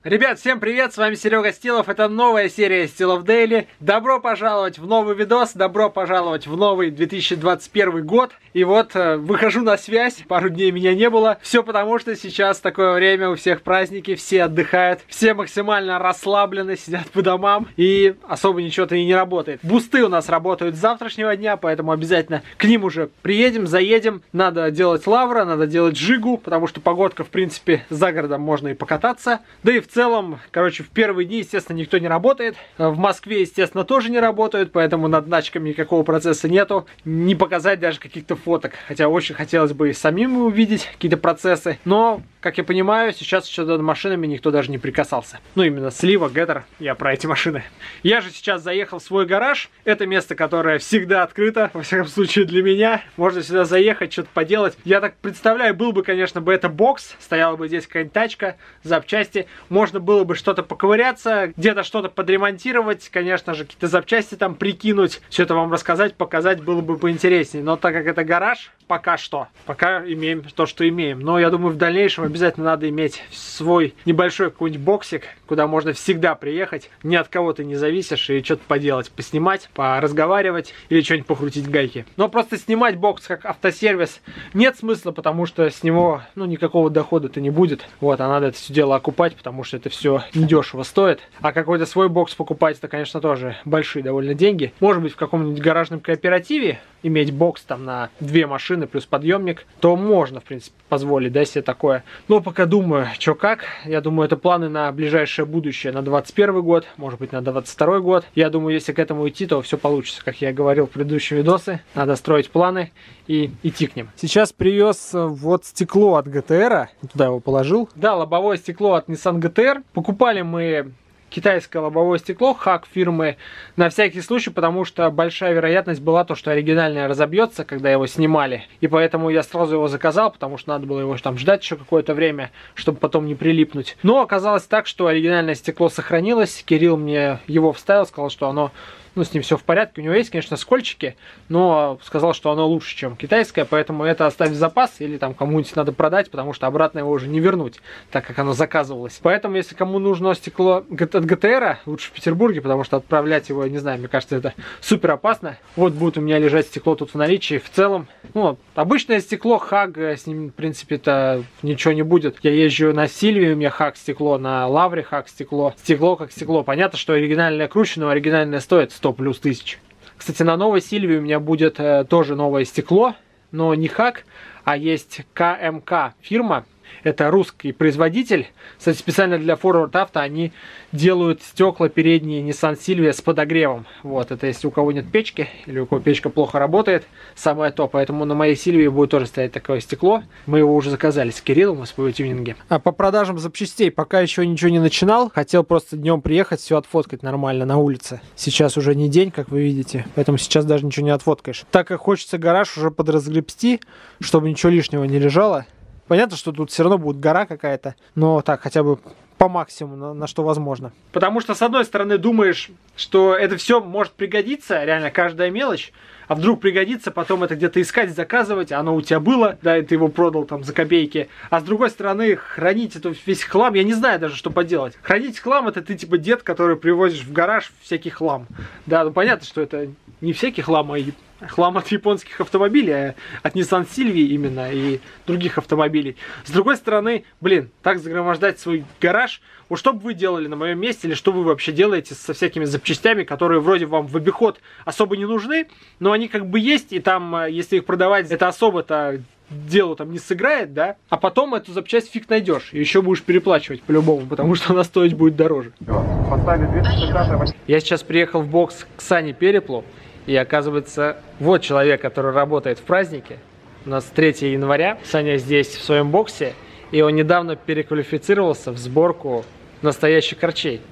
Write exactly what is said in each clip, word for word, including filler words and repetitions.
Ребят, всем привет, с вами Серега Стилов, это новая серия Стилов Дейли. Добро пожаловать в новый видос, добро пожаловать в новый две тысячи двадцать первый год. И вот, э, выхожу на связь, пару дней меня не было. Все потому, что сейчас такое время, у всех праздники, все отдыхают, все максимально расслаблены, сидят по домам и особо ничего-то и не работает. Бусты у нас работают с завтрашнего дня, поэтому обязательно к ним уже приедем, заедем. Надо делать лавра, надо делать жигу, потому что погодка, в принципе, за городом можно и покататься. Да и в В целом, короче, в первые дни, естественно, никто не работает. В Москве, естественно, тоже не работают, поэтому над начками никакого процесса нету. Не показать даже каких-то фоток. Хотя очень хотелось бы и самим увидеть какие-то процессы. Но, как я понимаю, сейчас еще над машинами никто даже не прикасался. Ну, именно слива, геттер, я про эти машины. Я же сейчас заехал в свой гараж. Это место, которое всегда открыто, во всяком случае для меня. Можно сюда заехать, что-то поделать. Я так представляю, был бы, конечно, бы это бокс. Стояла бы здесь какая-нибудь тачка, запчасти. Можно было бы что-то поковыряться, где-то что-то подремонтировать, конечно же, какие-то запчасти там прикинуть, все это вам рассказать, показать было бы поинтереснее. Но так как это гараж, пока что, пока имеем то, что имеем. Но я думаю, в дальнейшем обязательно надо иметь свой небольшой какой-нибудь боксик, куда можно всегда приехать, ни от кого ты не зависишь, и что-то поделать, поснимать, поразговаривать или что-нибудь покрутить гайки. Но просто снимать бокс как автосервис нет смысла, потому что с него, ну, никакого дохода-то не будет. Вот, а надо это все дело окупать, потому что это все недешево стоит. А какой-то свой бокс покупать, это, конечно, тоже большие довольно деньги. Может быть, в каком-нибудь гаражном кооперативе иметь бокс там на две машины плюс подъемник, то можно, в принципе, позволить, да, себе такое. Но пока думаю, что как. Я думаю, это планы на ближайшее будущее, на двадцать первый год, может быть, на двадцать второй год. Я думаю, если к этому идти, то все получится. Как я говорил в предыдущем видосе, надо строить планы и идти к ним. Сейчас привез вот стекло от джи ти эр, туда его положил. Да, лобовое стекло от Nissan джи ти эр. Покупали мы китайское лобовое стекло Хак фирмы на всякий случай, потому что большая вероятность была то, что оригинальное разобьется, когда его снимали. И поэтому я сразу его заказал, потому что надо было его там ждать еще какое-то время, чтобы потом не прилипнуть. Но оказалось так, что оригинальное стекло сохранилось. Кирилл мне его вставил, сказал, что оно... Ну, с ним все в порядке. У него есть, конечно, скольчики, но сказал, что оно лучше, чем китайское, поэтому это оставь в запас или там кому-нибудь надо продать, потому что обратно его уже не вернуть, так как оно заказывалось. Поэтому, если кому нужно стекло от джи ти эр, лучше в Петербурге, потому что отправлять его, не знаю, мне кажется, это супер опасно. Вот будет у меня лежать стекло тут в наличии. В целом, ну, обычное стекло Хаг, с ним, в принципе-то, ничего не будет. Я езжу на Сильвии, у меня Хаг стекло, на Лавре Хаг стекло. Стекло как стекло. Понятно, что оригинальное круче, но оригинальное стоит сто плюс тысяч. Кстати, на новой Сильвии у меня будет э, тоже новое стекло, но не Хаг, а есть ка эм ка фирма. Это русский производитель. Кстати, специально для Forward Auto они делают стекла передние Nissan Silvia с подогревом. Вот, это если у кого нет печки, или у кого печка плохо работает, самое то. Поэтому на моей Silvia будет тоже стоять такое стекло. Мы его уже заказали с Кириллом в своем тюнинге. А по продажам запчастей пока еще ничего не начинал. Хотел просто днем приехать, все отфоткать нормально на улице. Сейчас уже не день, как вы видите, поэтому сейчас даже ничего не отфоткаешь. Так как хочется гараж уже подразгребсти, чтобы ничего лишнего не лежало. Понятно, что тут все равно будет гора какая-то, но так, хотя бы по максимуму, на, на что возможно. Потому что, с одной стороны, думаешь, что это все может пригодиться, реально каждая мелочь, а вдруг пригодится, потом это где-то искать, заказывать, оно у тебя было, да, и ты его продал там за копейки. А с другой стороны, хранить это весь хлам, я не знаю даже, что поделать. Хранить хлам, это ты типа дед, который привозишь в гараж всякий хлам. Да, ну понятно, что это не всякий хлам, а хлам от японских автомобилей, а от Nissan Silvia именно и других автомобилей. С другой стороны, блин, так загромождать свой гараж, вот что бы вы делали на моем месте, или что вы вообще делаете со всякими запчастями, которые вроде вам в обиход особо не нужны, но они как бы есть, и там, если их продавать, это особо-то делу там не сыграет, да, а потом эту запчасть фиг найдешь, и еще будешь переплачивать по-любому, потому что она стоить будет дороже. Я сейчас приехал в бокс к Сане Переплу, и оказывается, вот человек, который работает в празднике. У нас третьего января, Саня здесь в своем боксе, и он недавно переквалифицировался в сборку настоящих корчей.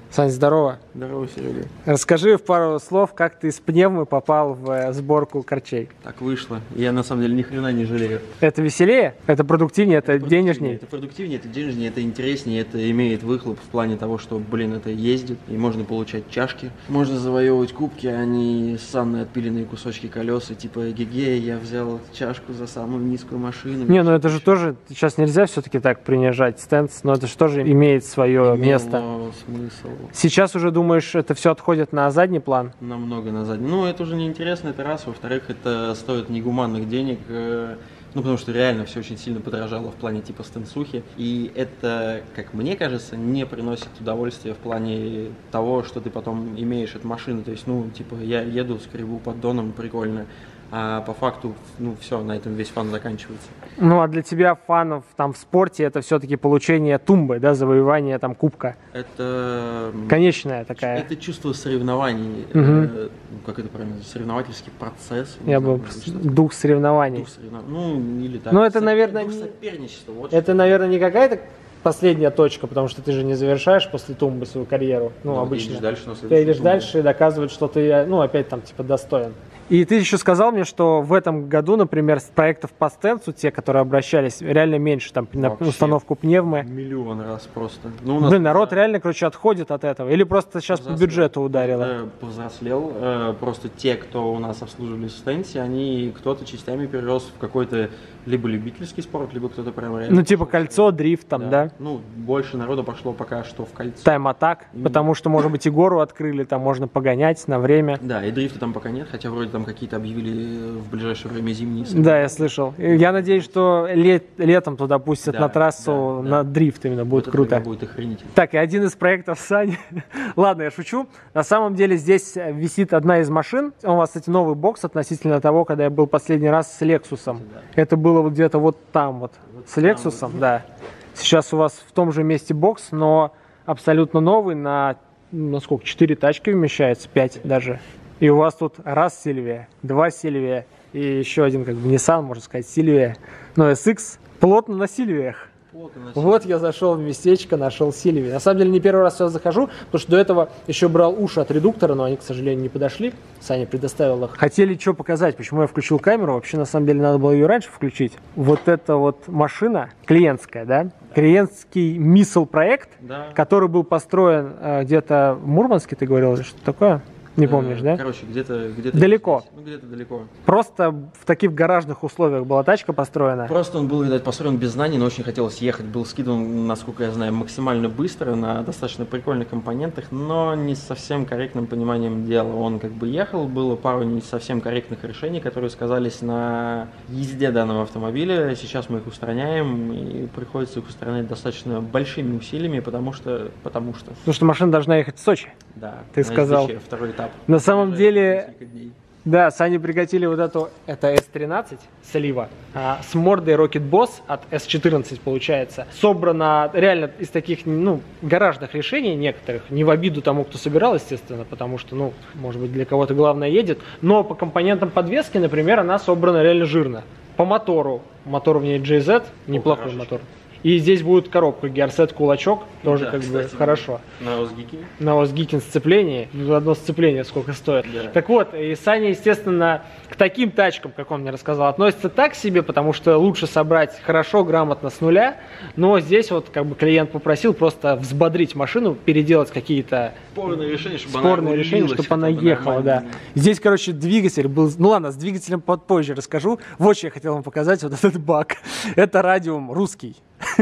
Сань, здорово. Здорово, Серега. Расскажи в пару слов, как ты с пневмы попал в сборку корчей. Так вышло. Я на самом деле ни хрена не жалею. Это веселее? Это продуктивнее? Это, это денежнее? Это продуктивнее, это денежнее, это интереснее, это имеет выхлоп в плане того, что, блин, это ездит, и можно получать чашки. Можно завоевывать кубки, а не ссанные отпиленные кусочки колес, и типа, эгегей, я взял чашку за самую низкую машину. Не, ну это же тоже, сейчас нельзя все-таки так принижать стенс, но это же тоже имеет свое Имело место. Смысл. Сейчас уже думаешь, это все отходит на задний план? Намного на задний. Ну, это уже неинтересно, это раз. Во-вторых, это стоит негуманных денег. Ну, потому что реально все очень сильно подорожало в плане типа стенсухи. И это, как мне кажется, не приносит удовольствия в плане того, что ты потом имеешь от машины. То есть, ну, типа, я еду, скребу поддоном, прикольно. А по факту, ну, все, на этом весь фан заканчивается. Ну, а для тебя фанов там в спорте это все-таки получение тумбы, да, завоевание там кубка? Это... Конечная такая. Это чувство соревнований. Угу. Э, как это правильно? Соревновательский процесс. Я бы... Дух соревнований. Дух соревнований. Ну, или так. Ну, это, наверное... Дух соперничества. Вот это, наверное, не какая-то последняя точка, потому что ты же не завершаешь после тумбы свою карьеру. Ну, ну обычно. Ты идешь дальше, ты идешь дальше и доказывать, что ты, ну, опять там, типа, достоин. И ты еще сказал мне, что в этом году, например, проектов по стенсу, те, которые обращались, реально меньше, там, на вообще установку пневмы. Миллион раз просто. Ну, у нас Блин, народ реально, короче, отходит от этого. Или просто сейчас по бюджету ударило? Э, повзрослел. Э, просто те, кто у нас обслуживались в стенсе, они кто-то частями перерос в какой-то либо любительский спорт, либо кто-то прям реально... Ну, типа кольцо, дрифт там, да? да? Ну, больше народу пошло пока что в кольцо. Тайм-атак, mm. потому что, может быть, и гору открыли, там можно погонять на время. Да, и дрифта там пока нет, хотя вроде там какие-то объявили в ближайшее время зимние. Да, я слышал. Я надеюсь, что лет, летом туда пустят да, на трассу, да, на да. дрифт именно, будет вот круто. Будет охренительно. Так, и один из проектов Сани. Ладно, я шучу. На самом деле здесь висит одна из машин. У вас, кстати, новый бокс относительно того, когда я был последний раз с Лексусом. Да. Это было вот где-то вот там вот, вот с Лексусом, вот. Да. Сейчас у вас в том же месте бокс, но абсолютно новый, на, на сколько, четыре тачки вмещается, пять даже. И у вас тут раз Сильвия, два Сильвия и еще один, как бы, Nissan, можно сказать, Сильвия. Но эс икс плотно на Сильвиях. Вот я зашел в местечко, нашел Сильвию. На самом деле не первый раз сюда захожу, потому что до этого еще брал уши от редуктора, но они, к сожалению, не подошли. Саня предоставил их. Хотели что показать, почему я включил камеру. Вообще, на самом деле, надо было ее раньше включить. Вот эта вот машина клиентская, да? Да. Клиентский миссл проект, да. Который был построен э, где-то в Мурманске, ты говорил, или что такое? Не помнишь, да? Короче, где-то где-то далеко. Ну, где-то далеко. Просто в таких гаражных условиях была тачка построена. Просто он был, видать, построен без знаний, но очень хотелось ехать. Был скидыван, насколько я знаю, максимально быстро на достаточно прикольных компонентах, но не с совсем корректным пониманием дела. Он как бы ехал, было пару не совсем корректных решений, которые сказались на езде данного автомобиля. Сейчас мы их устраняем, и приходится их устранять достаточно большими усилиями, потому что... Потому что, потому что машина должна ехать в Сочи. Да, ты сказал. эс дэ че, второй этап. На самом деле, да, Сани прикатили вот эту, это эс тринадцать слива, а, с мордой Rocket Boss от эс четырнадцать получается. Собрана реально из таких, ну, гаражных решений некоторых, не в обиду тому, кто собирал, естественно, потому что, ну, может быть, для кого-то главное едет, но по компонентам подвески, например, она собрана реально жирно. По мотору, мотор в ней джей зет, неплохой О, мотор. И здесь будет коробка Gearset кулачок, тоже да, как кстати, бы хорошо. На Озгикин. На Озгикин сцепление, одно сцепление сколько стоит. Да. Так вот, и Саня, естественно, к таким тачкам, как он мне рассказал, относится так себе, потому что лучше собрать хорошо, грамотно с нуля. Но здесь вот как бы клиент попросил просто взбодрить машину, переделать какие-то спорные решения, чтобы спорные она, решения, чтобы она ехала. Да. Здесь, короче, двигатель был, ну ладно, с двигателем попозже расскажу. Вот что я хотел вам показать, вот этот бак. Это радиум русский.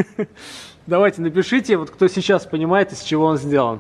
Давайте напишите, вот кто сейчас понимает, из чего он сделан.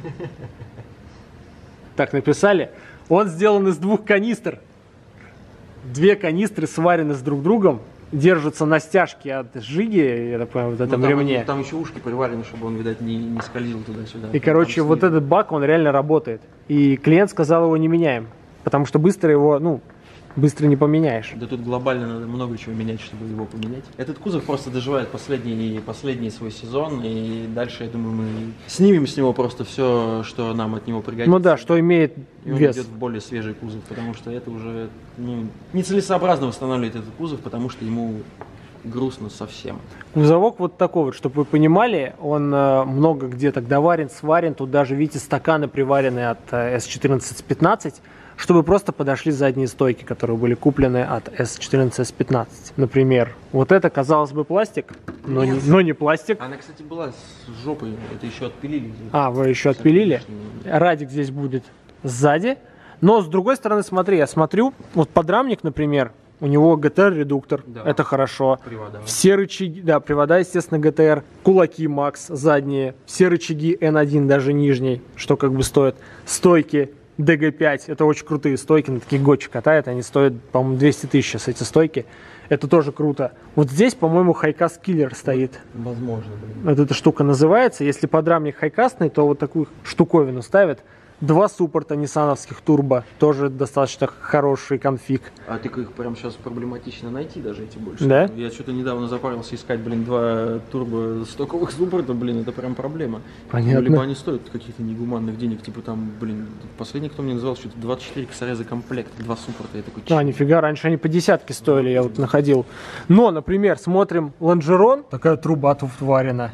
Так, написали. Он сделан из двух канистр. Две канистры сварены с друг другом, держатся на стяжке от жиги, я так понимаю, вот этом ну, там, ремне. Там еще ушки приварены, чтобы он, видать, не, не скользил туда-сюда. И, короче, вот этот бак, он реально работает. И клиент сказал, его не меняем, потому что быстро его, ну, быстро не поменяешь. Да тут глобально надо много чего менять, чтобы его поменять. Этот кузов просто доживает последний, последний свой сезон, и дальше, я думаю, мы снимем с него просто все, что нам от него пригодится. Ну да, что имеет и он вес. идет в более свежий кузов, потому что это уже, ну, нецелесообразно восстанавливать этот кузов, потому что ему грустно совсем. Кузовок вот такой вот, чтобы вы понимали, он э, много где так доварен, сварен. Тут даже, видите, стаканы приварены от э, эс четырнадцать пятнадцать, чтобы просто подошли задние стойки, которые были куплены от эс четырнадцать эс пятнадцать. Например, вот это, казалось бы, пластик, но не, но не пластик. Она, кстати, была с жопой, это еще отпилили. А, вы еще отпилили? Радик здесь будет сзади. Но с другой стороны, смотри, я смотрю, вот подрамник, например, у него джи ти ар-редуктор, да. Это хорошо. Привода. Все рычаги, да, привода, естественно, джи ти ар, кулаки Макс задние, все рычаги эн один, даже нижний, что как бы стоит. Стойки ди джи пять, это очень крутые стойки, на таких гочи катают, они стоят, по-моему, двести тысяч сейчас эти стойки. Это тоже круто. Вот здесь, по-моему, хайкаст киллер стоит. Возможно, блин. Вот эта штука называется. Если подрамник хайкастный, то вот такую штуковину ставят. Два суппорта ниссановских турбо, тоже достаточно хороший конфиг. А ты их прям сейчас проблематично найти даже эти больше. Да? Я что-то недавно запарился искать, блин, два турбо стоковых суппорта, блин, это прям проблема. Понятно. Ну, либо они стоят каких-то негуманных денег, типа там, блин, последний, кто мне называл, что-то двадцать четыре косаря за комплект, два суппорта, я такой... А, нифига, раньше они по десятке стоили, я вот находил. Но, например, смотрим лонжерон, такая труба тут варена.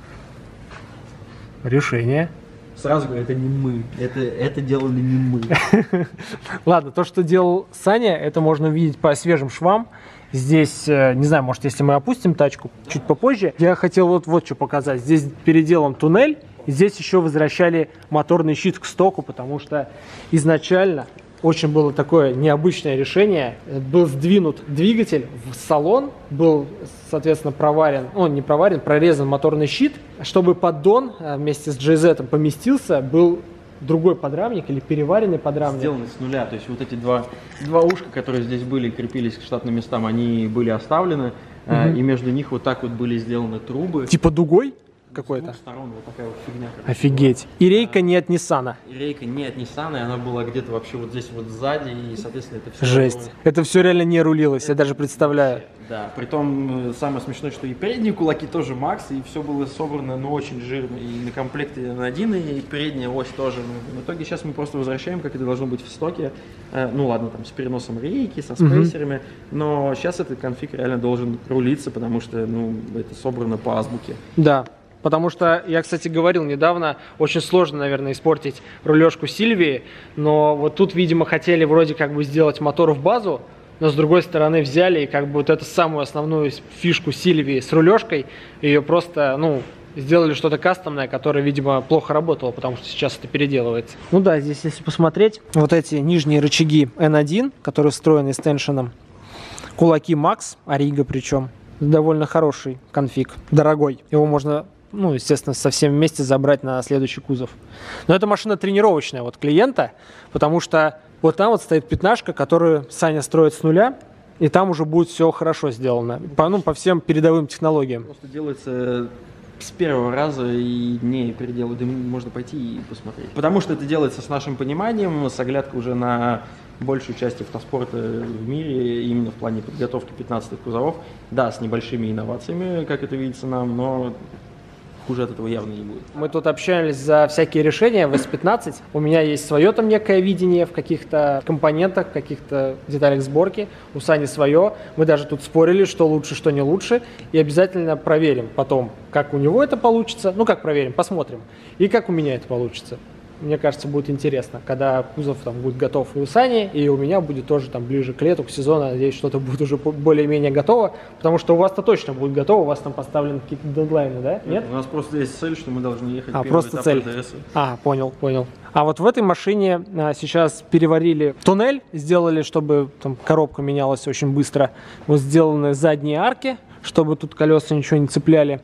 Решение. Сразу говорю, это не мы. Это, это делали не мы. Ладно, то, что делал Саня, это можно увидеть по свежим швам. Здесь, не знаю, может, если мы опустим тачку чуть попозже, я хотел вот, вот что показать. Здесь переделан туннель, и здесь еще возвращали моторный щит к стоку, потому что изначально очень было такое необычное решение. Был сдвинут двигатель в салон, был, соответственно, проварен, ну, не проварен, прорезан моторный щит. Чтобы поддон вместе с джей зет поместился, был другой подрамник или переваренный подрамник. Сделанный с нуля, то есть вот эти два, два ушка, которые здесь были, крепились к штатным местам, они были оставлены, угу. И между них вот так вот были сделаны трубы. Типа дугой? Какой-то. С двух сторон вот такая вот фигня. Офигеть. И рейка а, не от Ниссана. И рейка не от Ниссана, и она была где-то вообще вот здесь вот сзади, и, соответственно, это все... Жесть. Было... Это все реально не рулилось, это я даже представляю. Вообще, да, притом самое смешное, что и передние кулаки тоже Макс, и все было собрано, ну, очень жирно, и на комплекте на один, и передняя ось тоже. Ну, в итоге сейчас мы просто возвращаем, как это должно быть в стоке. Э, ну, ладно, там, с переносом рейки, со спейсерами, mm-hmm. но сейчас этот конфиг реально должен рулиться, потому что, ну, это собрано по азбуке. Да. Потому что, я, кстати, говорил недавно, очень сложно, наверное, испортить рулежку Сильвии, но вот тут, видимо, хотели вроде как бы сделать мотор в базу, но с другой стороны взяли и как бы вот эту самую основную фишку Сильвии с рулежкой, ее просто, ну, сделали что-то кастомное, которое, видимо, плохо работало, потому что сейчас это переделывается. Ну да, здесь, если посмотреть, вот эти нижние рычаги эн один, которые встроены с теншеном, кулаки Макс, Арига причем, довольно хороший конфиг, дорогой, его можно... ну, естественно, совсем вместе забрать на следующий кузов. Но это машина тренировочная вот клиента, потому что вот там вот стоит пятнашка, которую Саня строит с нуля, и там уже будет все хорошо сделано, по, ну, по всем передовым технологиям. Просто делается с первого раза и не переделывать, да можно пойти и посмотреть. Потому что это делается с нашим пониманием, с оглядкой уже на большую часть автоспорта в мире, именно в плане подготовки пятнадцатых кузовов. Да, с небольшими инновациями, как это видится нам, но... хуже от этого явно не будет. Мы тут общались за всякие решения в эс пятнадцать. У меня есть свое там некое видение в каких-то компонентах, в каких-то деталях сборки. У Сани свое. Мы даже тут спорили, что лучше, что не лучше. И обязательно проверим потом, как у него это получится. Ну, как проверим, посмотрим. И как у меня это получится. Мне кажется, будет интересно, когда кузов там будет готов и у Сани, и у меня будет тоже там ближе к лету, к сезону. Надеюсь, что-то будет уже более-менее готово, потому что у вас-то точно будет готово, у вас там поставлены какие-то дедлайны, да? Нет? У нас просто есть цель, что мы должны ехать а, первый просто этап цель. эр дэ эс. А, понял, понял. А вот в этой машине а, сейчас переварили туннель, сделали, чтобы там коробка менялась очень быстро. Вот сделаны задние арки, чтобы тут колеса ничего не цепляли.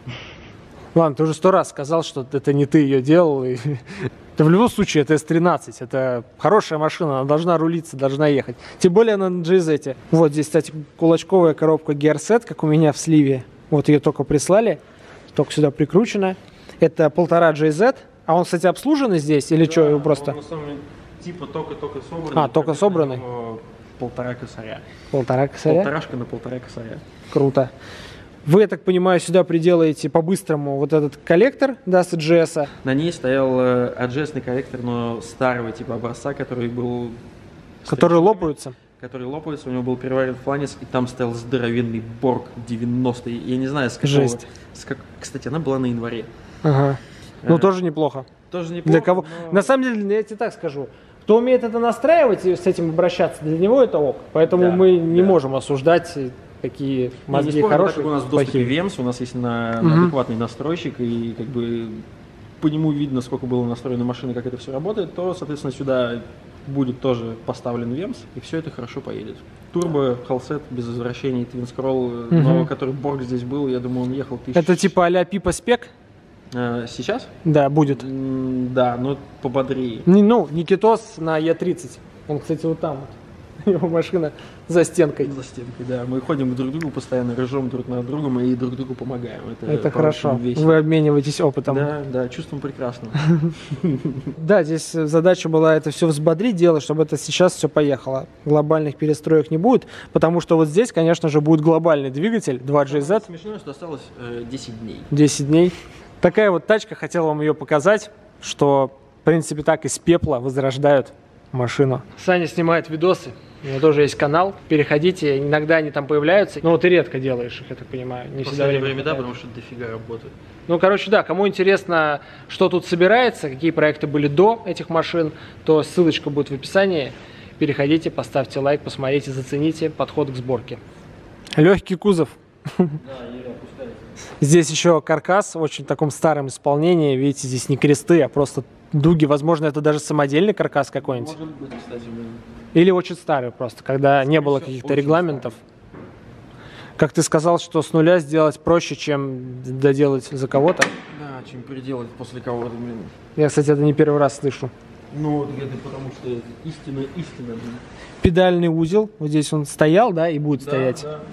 Ладно, ты уже сто раз сказал, что это не ты ее делал. И... Да в любом случае, это эс тринадцать. Это хорошая машина, она должна рулиться, должна ехать. Тем более она на джей зет. Вот здесь, кстати, кулачковая коробка Gearset, как у меня в сливе. Вот ее только прислали, только сюда прикручена. Это полтора джей зет. А он, кстати, обслуженный здесь или да, что, его просто? Он на самом деле типа только-только собранный. А, только собранный? Полтора косаря. Полтора косаря? Полторашка на полтора косаря. Круто. Вы, я так понимаю, сюда приделаете по-быстрому вот этот коллектор, да, с джи эс. На ней стоял эй джи эс-ный коллектор, но старого типа образца, который был... Которые лопаются? который лопается, у него был переварен фланец, и там стоял здоровенный Борг девяностый. Я не знаю, с какого... Жесть. С как... Кстати, она была на январе. Ага. Ну, Э, тоже неплохо. Тоже неплохо, Для кого? но- На самом деле, я тебе так скажу. Кто умеет это настраивать и с этим обращаться, для него это ок. Поэтому Да, мы не да. можем осуждать, какие Не, не мозги спорю, так хорошие, как у нас в доступе плохие. Вемс, у нас есть на, Мгм. адекватный настройщик, и как бы по нему видно, сколько было настроено машины, как это все работает, то, соответственно, сюда будет тоже поставлен Вемс, и все это хорошо поедет. Турбо, холсет, без возвращений, твинскролл, но Мгм. который Борг здесь был, я думаю, он ехал тысяч... Это типа а-ля Пипа Спек? Э, Сейчас? Да, будет. М, Да, но пободрее. Не, ну, Никитос на Е тридцать. Он, кстати, вот там вот. Его машина за стенкой. За стенкой, да. Мы ходим друг к другу, постоянно ржем друг над другом и друг другу помогаем. Это, Это хорошо. по-очень весело. Вы обмениваетесь опытом. Да, да, чувствуем прекрасно. Да, здесь задача была это все взбодрить, делать, чтобы это сейчас все поехало. Глобальных перестроек не будет, потому что вот здесь, конечно же, будет глобальный двигатель два джей зет, Смешно, что осталось э, десять дней. десять дней. Такая вот тачка, хотел вам ее показать, что, в принципе, так из пепла возрождают машину. Саня снимает видосы, у него тоже есть канал, переходите, иногда они там появляются, но ты редко делаешь их, я так понимаю, не В всегда последнее время время, да, хватает. потому что дофига работает. Ну, короче, да, кому интересно, что тут собирается, какие проекты были до этих машин, то ссылочка будет в описании. Переходите, поставьте лайк, посмотрите, зацените подход к сборке. Легкий кузов. Да, еле опускается. Здесь еще каркас в очень таком старом исполнении. Видите, здесь не кресты, а просто дуги. Возможно, это даже самодельный каркас какой-нибудь. Может быть, кстати, блин. Или очень старый просто, когда не было всего, каких-то очень регламентов. Как ты сказал, что с нуля сделать проще, чем доделать за кого-то. Да, чем переделать после кого-то, блин. Я, кстати, это не первый раз слышу. Ну, вот это потому что это истина, истина, блин. Педальный узел. Вот здесь он стоял, да, и будет Да, стоять. да,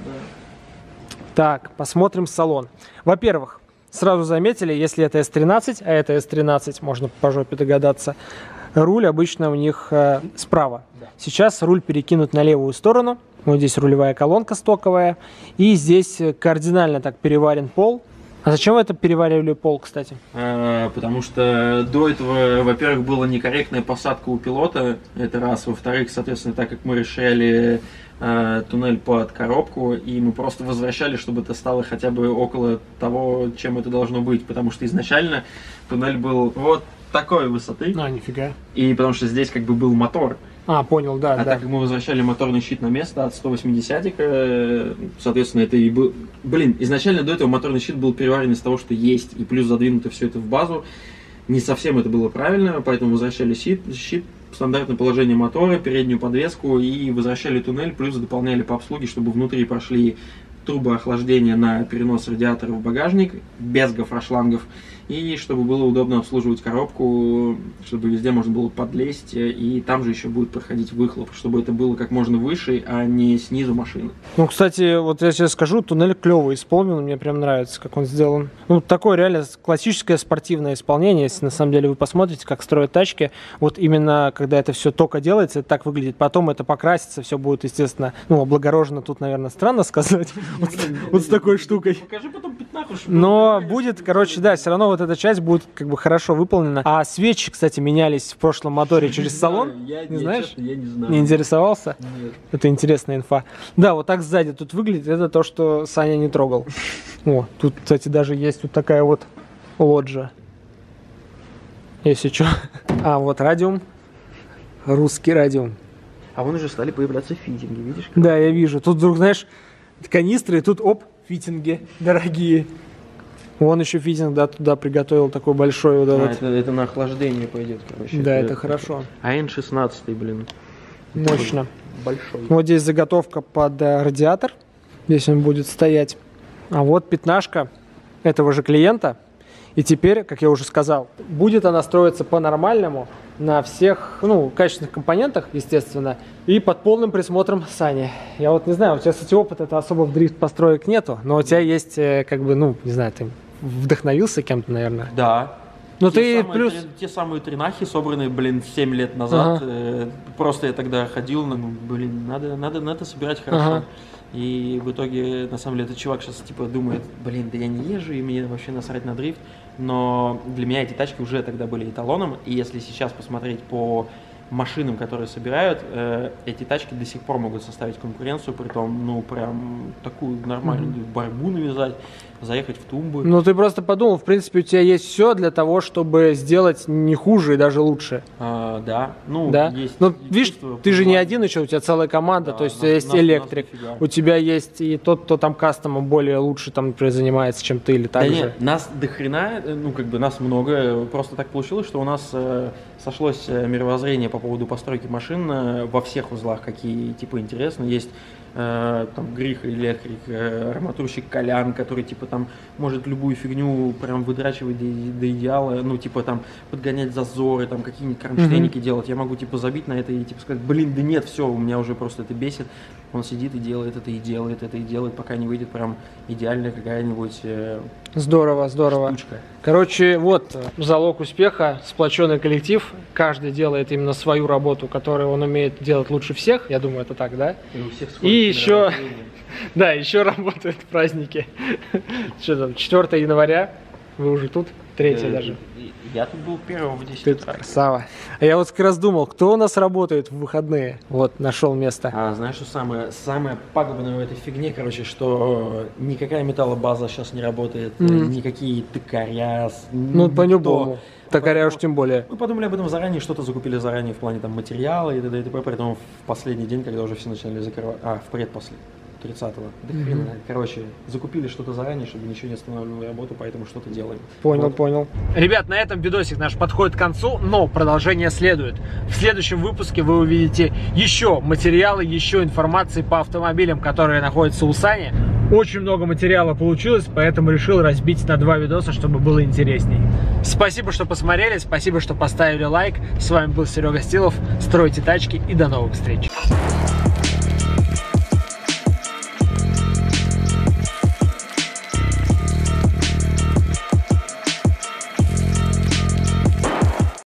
да. Так, посмотрим салон. Во-первых, сразу заметили, если это эс тринадцать, а это эс тринадцать, можно по жопе догадаться, руль обычно у них э, справа. Да. Сейчас руль перекинут на левую сторону. Вот здесь рулевая колонка стоковая. И здесь кардинально так переварен пол. А зачем вы это переваривали пол, кстати? А, потому что до этого, во-первых, была некорректная посадка у пилота, это раз. Во-вторых, соответственно, так как мы расширяли э, туннель под коробку, и мы просто возвращали, чтобы это стало хотя бы около того, чем это должно быть. Потому что изначально туннель был вот такой высоты, А, нифига. и потому что здесь как бы был мотор. А, понял, да, А да. так как мы возвращали моторный щит на место от сто восьмидесятика, соответственно, это и был... Блин, изначально до этого моторный щит был переварен из того, что есть, и плюс задвинуто все это в базу. Не совсем это было правильно, поэтому возвращали щит, щит в стандартное положение мотора, переднюю подвеску и возвращали туннель, плюс дополняли по обслуге, чтобы внутри прошли трубы охлаждения на перенос радиатора в багажник, без гофрошлангов, и чтобы было удобно обслуживать коробку, чтобы везде можно было подлезть, и там же еще будет проходить выхлоп, чтобы это было как можно выше, а не снизу машины. Ну, кстати, вот я тебе скажу, туннель клевый исполнен, мне прям нравится, как он сделан. Ну, такое реально классическое спортивное исполнение, если на самом деле вы посмотрите, как строят тачки, вот именно когда это все только делается, это так выглядит, потом это покрасится, все будет, естественно, ну, облагорожено, тут, наверное, странно сказать, вот, вот с такой штукой. Покажи потом пятнаху, чтобы... Но будет, короче, да, все равно вот эта часть будет как бы хорошо выполнена. А свечи, кстати, менялись в прошлом моторе через салон. Я, Не я, знаешь? честно, я не знаю. Не интересовался? Нет. Это интересная инфа. Да, вот так сзади тут выглядит. Это то, что Саня не трогал. О, тут, кстати, даже есть вот такая вот лоджия. Если что. А, вот радиум. Русский радиум. А вон уже стали появляться фитинги, видишь? Да, я вижу. Тут вдруг, знаешь, канистры, и тут, оп, фитинги дорогие. Вон еще фитинг, да, туда приготовил такой большой вот А, этот. это, это на охлаждение пойдет, короче. Да, это хорошо. А эн шестнадцать, блин. Мощно. Большой. Вот здесь заготовка под э, радиатор. Здесь он будет стоять. А вот пятнашка этого же клиента. И теперь, как я уже сказал, будет она строиться по-нормальному на всех, ну, качественных компонентах, естественно, и под полным присмотром Сани. Я вот не знаю, у тебя, кстати, опыта это особо в дрифт построек нету, но у тебя есть, э, как бы, ну, не знаю, ты вдохновился кем-то, наверное. Да. Но те ты самые, плюс... три- те самые тринахи, собранные, блин, семь лет назад. Ага. э, просто я тогда ходил, ну, блин, надо, надо, надо собирать хорошо. Ага. И в итоге, на самом деле, этот чувак сейчас типа думает, блин, да я не езжу, и мне вообще насрать на дрифт. Но для меня эти тачки уже тогда были эталоном. И если сейчас посмотреть по машинам, которые собирают, э, эти тачки до сих пор могут составить конкуренцию, притом, ну, прям такую нормальную mm-hmm. борьбу навязать, заехать в тумбы. Ну, ты просто подумал, в принципе, у тебя есть все для того, чтобы сделать не хуже и даже лучше. А, да, ну, да? есть. Ну, видишь, ты же не один еще, у тебя целая команда, да, то есть нас, у тебя есть нас, электрик, нас у тебя есть и тот, кто там кастомом более лучше там, например, занимается, чем ты или так да же. Нет, нас до хрена, ну, как бы нас много, просто так получилось, что у нас э, сошлось мировоззрение по поводу постройки машин э, во всех узлах, какие, типа, интересны. Есть э, там Грих, электрик, э, арматурщик Колян, который, типа, там может любую фигню прям выдрачивать до, до идеала, ну, типа, там, подгонять зазоры, там, какие-нибудь кронштейники mm-hmm. делать. Я могу, типа, забить на это и, типа, сказать, блин, да нет, все, у меня уже просто это бесит. Он сидит и делает это, и делает это, и делает, пока не выйдет прям идеальная какая-нибудь э, здорово, здорово. штучка. Короче, вот залог успеха, сплоченный коллектив. Каждый делает именно свою работу, которую он умеет делать лучше всех. Я думаю, это так, да? И, у всех и еще, да, еще работают праздники. Что там, четвёртого января, вы уже тут, третье даже. Я тут был первого в десять Ты утра. Красава. А я вот как раз думал, кто у нас работает в выходные. Вот, нашел место. А знаешь, что самое, самое пагубное в этой фигне, короче, что никакая металлобаза сейчас не работает, mm-hmm. никакие тыкаря. Ну, по-любому. Токаря уж тем более. Мы подумали об этом заранее, что-то закупили заранее в плане там материала и т.д. и т.п. Поэтому в последний день, когда уже все начали закрывать, а, в предпоследний. тридцатого. Да mm-hmm. хрена. Короче, закупили что-то заранее, чтобы ничего не останавливало работу, поэтому что-то делаем. Понял, вот. понял. Ребят, на этом видосик наш подходит к концу, но продолжение следует. В следующем выпуске вы увидите еще материалы, еще информации по автомобилям, которые находятся у Сани. Очень много материала получилось, поэтому решил разбить на два видоса, чтобы было интересней. Спасибо, что посмотрели, спасибо, что поставили лайк. С вами был Серега Стилов. Стройте тачки и до новых встреч.